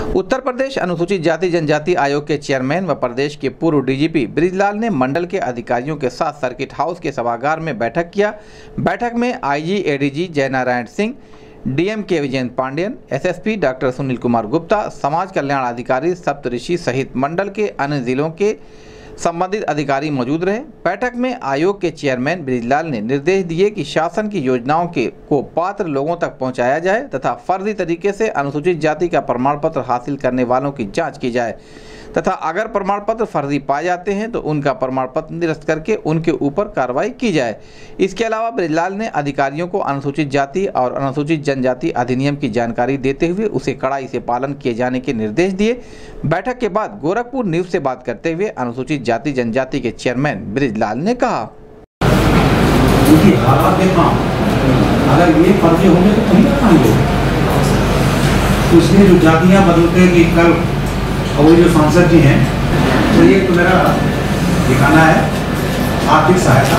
उत्तर प्रदेश अनुसूचित जाति जनजाति आयोग के चेयरमैन व प्रदेश के पूर्व डीजीपी बृजलाल ने मंडल के अधिकारियों के साथ सर्किट हाउस के सभागार में बैठक किया। बैठक में IG ADG Jainarayan Singh, DM K Vijayendra Pandian, SSP doctor Sunil Kumar Gupta, समाज कल्याण अधिकारी सप्तऋषि सहित मंडल के अन्य जिलों के संबंधित अधिकारी मौजूद रहे। बैठक में आयोग के चेयरमैन बृजलाल ने निर्देश दिए कि शासन की योजनाओं को पात्र लोगों तक पहुंचाया जाए तथा फर्जी तरीके से अनुसूचित जाति का प्रमाण पत्र हासिल करने वालों की जांच की जाए तथा अगर प्रमाण पत्र फर्जी पाए जाते हैं तो उनका प्रमाण पत्र निरस्त करके उनके ऊपर कार्रवाई की जाए। इसके अलावा बृजलाल ने अधिकारियों को अनुसूचित जाति और अनुसूचित जनजाति अधिनियम की जानकारी देते हुए उसे कड़ाई से पालन किए जाने के निर्देश दिए। बैठक के बाद गोरखपुर न्यूज से बात करते हुए अनुसूचित जाति जनजाति के चेयरमैन बृजलाल ने कहा, अगर ये फर्जी होंगे तो कहीं ना कहीं उसमें जो जातियाँ बदलते हैं कि कल और वो जो सांसद जी हैं, तो ये तो मेरा दिखाना है आर्थिक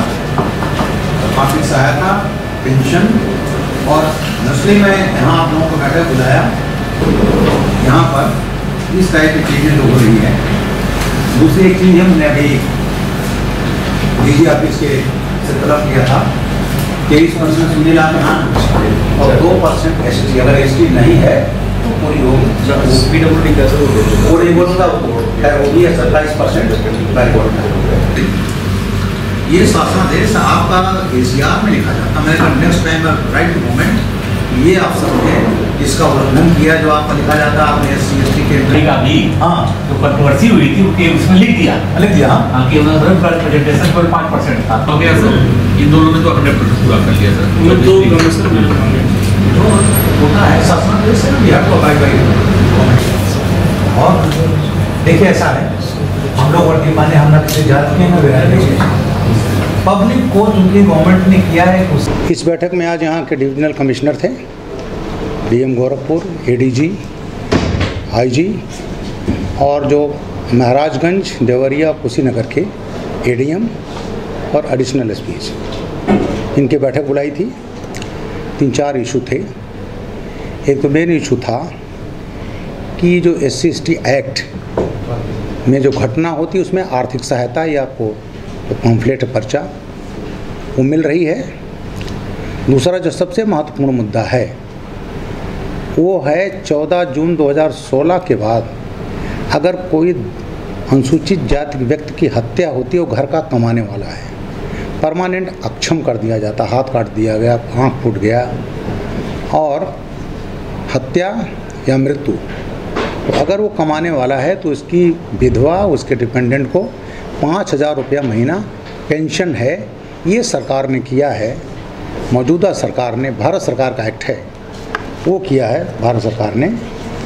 सहायता, पेंशन और नस्ली में यहाँ आप लोगों को बैठक बुलाया, यहाँ पर इस टाइप की चीज़ें जो हो रही हैं। दूसरी एक चीज़ हमने अभी डीजी ऑफिस के से तलब किया था, 23% सुनील आप यहाँ और 2% ST, अगर ST नहीं है पूरी होगी। वो नहीं बोलूँगा, वो भी है 27% ये शासनादेश आपका ACR में लिखा जाता है। मैं नेक्स्ट टाइम राइट मोमेंट ये आप समझें इसका उल्लंघन किया जो आपका लिखा जाता है। आपने SC ST के अभी जो कंट्रोवर्सी हुई थी उसके उसमें लिख दिया हाँ कि प्रेजेंटेशन पर 5% था। हो गया सर, इन दोनों ने तो 100% पूरा कर लिया सर। होता है शासनादेश से भी आपको और देखिए ऐसा है, हम लोग वर्दी माने हम ना किसी जात के ना पब्लिक को चूंकि गवर्नमेंट ने किया है। इस बैठक में आज यहाँ के डिविजनल कमिश्नर थे, डीएम गोरखपुर, एडीजी, आईजी और जो महाराजगंज, देवरिया, कुशीनगर के एडीएम और एडिशनल एसपीज, इनकी बैठक बुलाई थी। 3-4 इशू थे। एक तो मेन इशू था कि जो SC ST एक्ट में जो घटना होती है उसमें आर्थिक सहायता या आपको तो पम्फलेट पर्चा वो मिल रही है। दूसरा जो सबसे महत्वपूर्ण मुद्दा है वो है 14 जून 2016 के बाद अगर कोई अनुसूचित जाति व्यक्ति की हत्या होती है, वो घर का कमाने वाला है, परमानेंट अक्षम कर दिया जाता, हाथ काट दिया गया, आँख फूट गया और हत्या या मृत्यु, तो अगर वो कमाने वाला है तो उसकी विधवा, उसके डिपेंडेंट को 5,000 रुपया महीना पेंशन है। ये सरकार ने किया है, मौजूदा सरकार ने, भारत सरकार का एक्ट है वो किया है भारत सरकार ने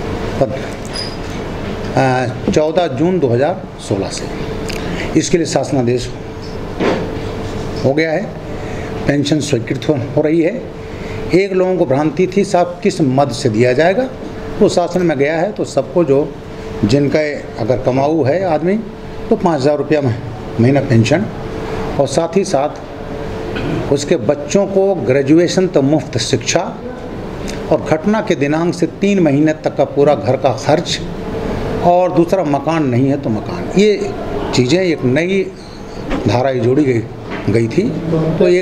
14 जून 2016 से। इसके लिए शासनादेश हो गया है, पेंशन स्वीकृत हो रही है। एक लोगों को भ्रांति थी साहब किस मद से दिया जाएगा, तो शासन में गया है तो सबको जो जिनका अगर कमाऊ है आदमी तो 5,000 रुपया महीना पेंशन और साथ ही साथ उसके बच्चों को ग्रेजुएशन तो मुफ्त शिक्षा और घटना के दिनांक से 3 महीने तक का पूरा घर का खर्च और दूसरा मकान नहीं है तो मकान। ये चीज़ें एक नई धारा जोड़ी गई थी। तो एक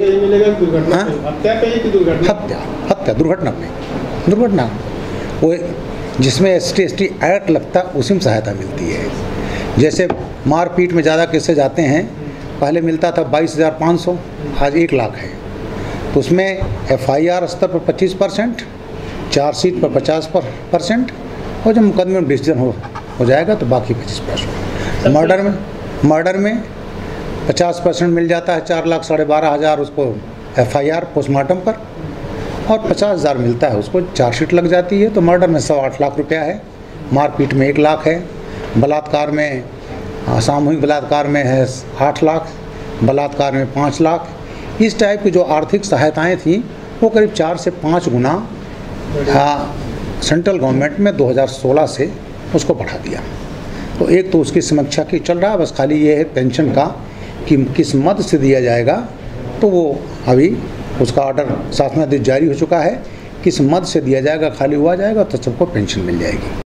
हत्या दुर्घटना वो जिसमें ST ST एक्ट लगता है उसी में सहायता मिलती है। जैसे मारपीट में ज़्यादा केसेस जाते हैं, पहले मिलता था 22,500, आज 1 लाख है, तो उसमें FIR स्तर पर 25%, चार्जशीट पर 50% और जब मुकदमे में डिसीजन हो जाएगा तो बाकी 25%। मर्डर में 50% मिल जाता है, 4,12,500 उसको FIR पोस्टमार्टम पर और 50,000 मिलता है उसको चार्जशीट लग जाती है। तो मर्डर में 8 लाख रुपया है, मारपीट में 1 लाख है, बलात्कार में सामूहिक बलात्कार में है 8 लाख, बलात्कार में 5 लाख। इस टाइप की जो आर्थिक सहायताएं थी वो करीब 4 से 5 गुना सेंट्रल गवर्नमेंट में 2016 से उसको बढ़ा दिया। तो एक तो उसकी समीक्षा की चल रहा है, बस खाली ये है पेंशन का कि किस मद से दिया जाएगा, तो वो अभी उसका ऑर्डर शासनादेश जारी हो चुका है, किस मद से दिया जाएगा, खाली हुआ जाएगा तो सबको पेंशन मिल जाएगी।